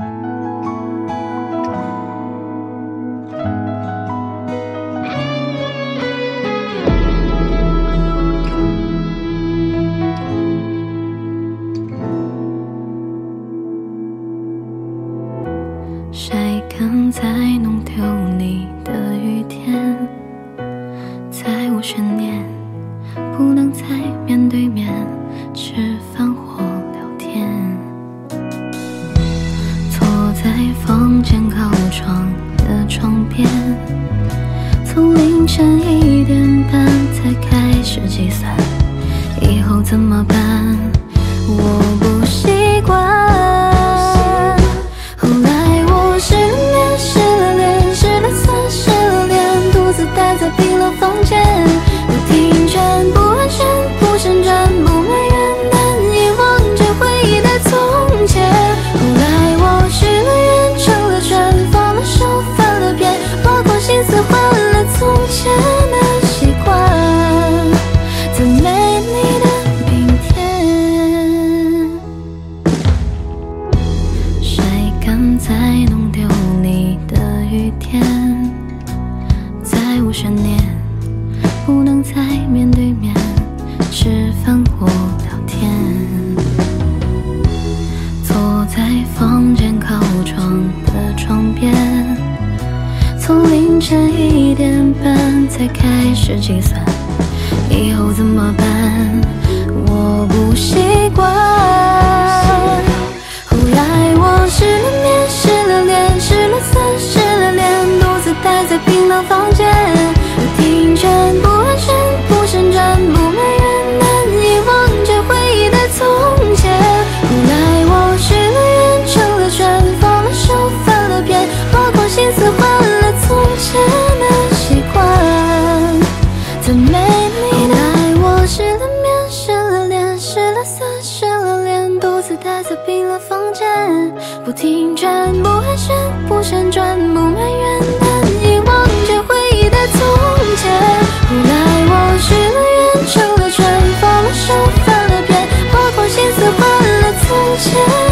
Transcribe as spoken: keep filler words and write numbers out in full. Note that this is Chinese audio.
谁敢再弄丢你的雨天？再无悬念，不能再面对面吃饭或聊天。坐在房间靠窗的窗边，从凌晨一点半才开始计算，以后怎么办？我不习惯。待在冰冷房间，不停转，不安全，不旋转，不埋怨，难以忘记回忆的从前。后来我许了愿，成了圈，放了手，翻了篇，包括心思换了从前的习惯，最美丽的明天。谁敢再弄丢你的雨天？再无悬念，不能再面对面吃饭或聊天。坐在房间靠窗的窗边，从凌晨一点半才开始计算，以后怎么办？我不习惯。后来我失了眠，失了恋，失了算，失了恋，独自待在冰冷房间。不停转，不安全，不旋转，不埋怨，难以忘记回忆的从前。后来我许了愿，成了圈，放了手，翻了篇，包括心思换了从前的习惯，最美丽的。后来我失了眠，失了恋，失了算，失了恋，独自待在冰冷房间。不停转，不安全，不旋转，不埋怨，难以忘记回忆的从前。后来我许了愿，成了圈，放了手，翻了篇，包括心思换了从前。